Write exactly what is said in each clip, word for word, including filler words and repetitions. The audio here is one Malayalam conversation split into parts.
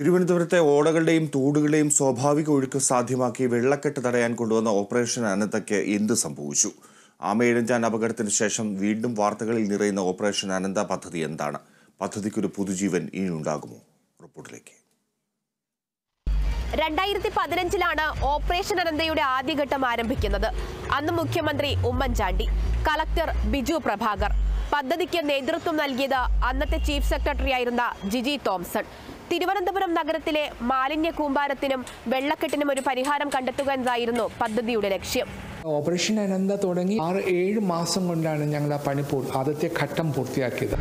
തിരുവനന്തപുരത്തെ ഓടകളുടെയും തോടുകളുടെയും സ്വാഭാവിക ഒഴുക്ക് സാധ്യമാക്കി വെള്ളക്കെട്ട് തടയാൻ കൊണ്ടുവന്ന ഓപ്പറേഷൻ അനന്തയ്ക്ക് എന്ത് സംഭവിച്ചു? ആമയിഴഞ്ചാൻ അപകടത്തിന് ശേഷം വീണ്ടും വാർത്തകളിൽ നിറയുന്ന ഓപ്പറേഷൻ അനന്ത പദ്ധതി എന്താണ്? പദ്ധതിക്കൊരു പുതുജീവൻ ഇനി ഉണ്ടാകുമോ? റിപ്പോർട്ടിലേക്ക്. രണ്ടായിരത്തി പതിനഞ്ചിലാണ് ഓപ്പറേഷൻ അനന്തയുടെ ആദ്യഘട്ടം ആരംഭിക്കുന്നത്. അന്ന് മുഖ്യമന്ത്രി ഉമ്മൻചാണ്ടി, കളക്ടർ ബിജു പ്രഭാകർ. പദ്ധതിക്ക് നേതൃത്വം നൽകിയത് അന്നത്തെ ചീഫ് സെക്രട്ടറിയായിരുന്ന ജിജി തോംസൺ. തിരുവനന്തപുരം നഗരത്തിലെ മാലിന്യ കൂമ്പാരത്തിനും വെള്ളക്കെട്ടിനും ഒരു പരിഹാരം കണ്ടെത്തുക എന്നതായിരുന്നു പദ്ധതിയുടെ ലക്ഷ്യം. ഓപ്പറേഷൻ അനന്ത തുടങ്ങി ആറ് ഏഴ് മാസം കൊണ്ടാണ് ഞങ്ങൾ ആ പണി ആദ്യത്തെ ഘട്ടം പൂർത്തിയാക്കിയത്.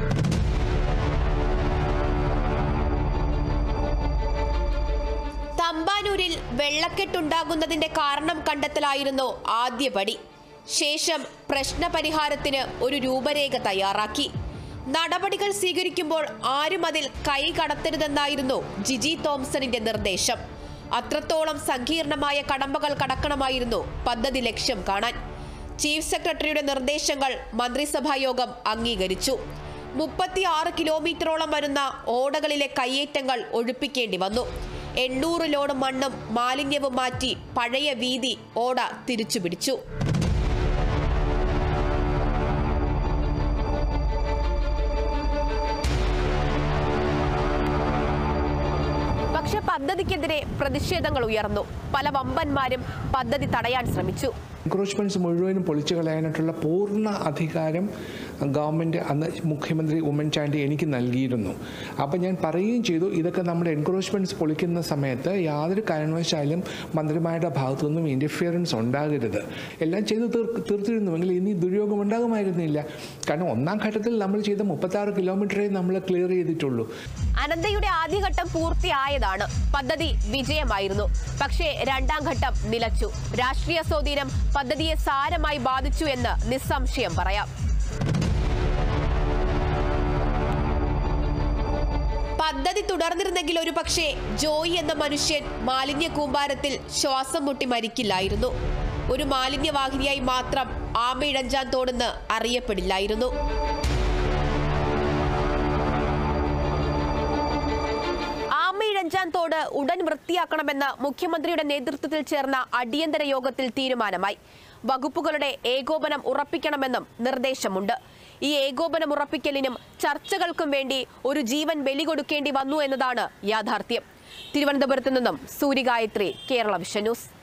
തമ്പാനൂരിൽ വെള്ളക്കെട്ടുണ്ടാകുന്നതിന്റെ കാരണം കണ്ടെത്തലായിരുന്നു ആദ്യപടി. ശേഷം പ്രശ്നപരിഹാരത്തിന് ഒരു രൂപരേഖ തയ്യാറാക്കി. നടപടികൾ സ്വീകരിക്കുമ്പോൾ ആരും അതിൽ കൈ കടത്തരുതെന്നായിരുന്നു ജിജി തോംസണിന്റെ നിർദ്ദേശം. അത്രത്തോളം സങ്കീർണമായ കടമ്പകൾ കടക്കണമായിരുന്നു പദ്ധതി ലക്ഷ്യം കാണാൻ. ചീഫ് സെക്രട്ടറിയുടെ നിർദ്ദേശങ്ങൾ മന്ത്രിസഭാ യോഗം അംഗീകരിച്ചു. മുപ്പത്തിയാറ് കിലോമീറ്ററോളം വരുന്ന ഓടകളിലെ കയ്യേറ്റങ്ങൾ ഒഴിപ്പിക്കേണ്ടി വന്നു. എണ്ണൂറ് ലോഡ് മണ്ണും മാലിന്യവും മാറ്റി പഴയ വീതി ഓട തിരിച്ചുപിടിച്ചു. പക്ഷെ പദ്ധതിക്കെതിരെ പ്രതിഷേധങ്ങൾ ഉയർന്നു. പല വമ്പന്മാരും പദ്ധതി തടയാൻ ശ്രമിച്ചു. എൻക്രോച്ച്മെന്റ്സ് മുഴുവനും പൊളിച്ചു കളയാനായിട്ടുള്ള പൂർണ്ണ അധികാരം ഗവൺമെൻറ് അന്ന് മുഖ്യമന്ത്രി ഉമ്മൻചാണ്ടി എനിക്ക് നൽകിയിരുന്നു. അപ്പം ഞാൻ പറയുകയും ചെയ്തു, ഇതൊക്കെ നമ്മുടെ എൻക്രോച്ച്മെന്റ്സ് പൊളിക്കുന്ന സമയത്ത് യാതൊരു കാരണവശാലും മന്ത്രിമാരുടെ ഭാഗത്തു നിന്നും ഇൻ്റർഫിയറൻസ് ഉണ്ടാകരുത്. എല്ലാം ചെയ്ത് തീർ തീർത്തിരുന്നുവെങ്കിൽ ഇനി ദുര്യോഗം ഉണ്ടാകുമായിരുന്നില്ല. കാരണം ഒന്നാം ഘട്ടത്തിൽ നമ്മൾ ചെയ്ത മുപ്പത്താറ് കിലോമീറ്ററേ നമ്മൾ ക്ലിയർ ചെയ്തിട്ടുള്ളൂ. അനന്തയുടെ ആദ്യഘട്ടം പൂർത്തിയായതാണ്. പദ്ധതി വിജയമായിരുന്നു. പക്ഷേ രണ്ടാം ഘട്ടം നിലച്ചു. രാഷ്ട്രീയ സ്വാധീനം പദ്ധതിയെ സാരമായി ബാധിച്ചു എന്ന് നിസ്സംശയം പറയാം. പദ്ധതി തുടർന്നിരുന്നെങ്കിൽ ഒരു പക്ഷേ ജോയി എന്ന മനുഷ്യൻ മാലിന്യ കൂമ്പാരത്തിൽ ശ്വാസം മുട്ടി മരിക്കില്ലായിരുന്നു. ഒരു മാലിന്യവാഹിനിയായി മാത്രം ആമയിഴഞ്ചാൻ തോടെന്ന് അറിയപ്പെടില്ലായിരുന്നു. ആമയിഴഞ്ചാൻ തോട് ഉടൻ വൃത്തിയാക്കണമെന്ന് മുഖ്യമന്ത്രിയുടെ നേതൃത്വത്തിൽ ചേർന്ന അടിയന്തര യോഗത്തിൽ തീരുമാനമായി. വകുപ്പുകളുടെ ഏകോപനം ഉറപ്പിക്കണമെന്നും നിർദ്ദേശമുണ്ട്. ഈ ഏകോപനം ഉറപ്പിക്കലിനും ചർച്ചകൾക്കും വേണ്ടി ഒരു ജീവൻ ബലി കൊടുക്കേണ്ടി വന്നു എന്നതാണ് യാഥാർത്ഥ്യം. തിരുവനന്തപുരത്ത് നിന്നും സൂര്യഗായത്രി, കേരള വിഷൻ ന്യൂസ്.